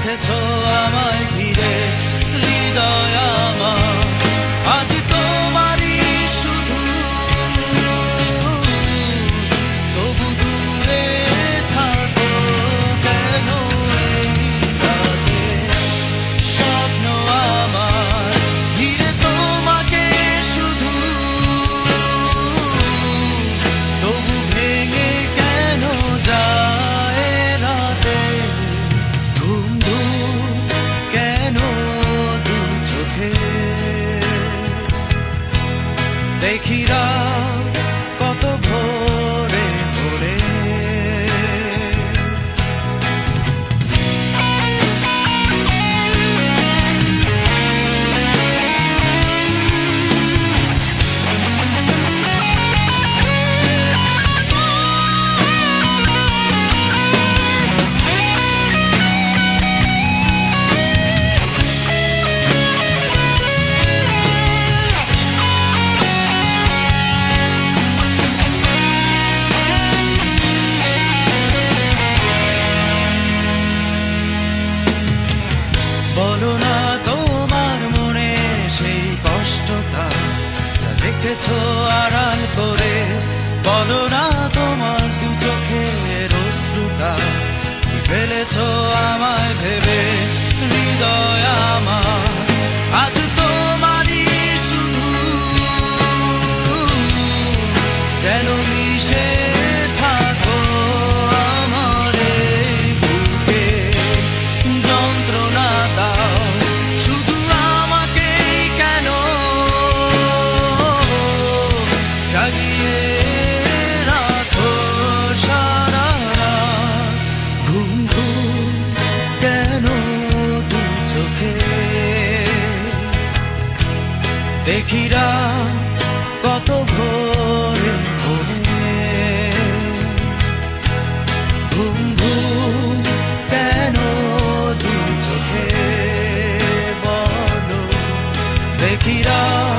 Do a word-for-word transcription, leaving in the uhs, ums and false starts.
রেখেছো আমায় ঘিরে হৃদয় আমার আজ তোমারই শুধু তবু দূরে থাকো কেন এই রাতে স্বপ্ন আমার ঘিরে তোমাকে শুধু তবু ভেঙে কেন যায় রাতে ঘুম ঘুম কেন দু চোখে দেখি রাত কত ভোরে ভোরে বলো না তোমার মনে সেই কষ্টটা যা রেখেছো আড়াল করে বলো না তোমার দু চোখের অশ্রুটা কি ফেলেছো আমায় ভেবে হৃদয় আমার আজ তোমারই শুধু যেন মিশে থাকো আমার এই বুকে যন্ত্রণা দাও শুধু আমাকে কেন জাগিয়ে রাখো সারা রাত ঘুম ঘুম কেন দু চোখে দেখি রাত কত ভোরে ভোরে ঘুম ঘুম কেন দু চোখে বলো দেখি রাত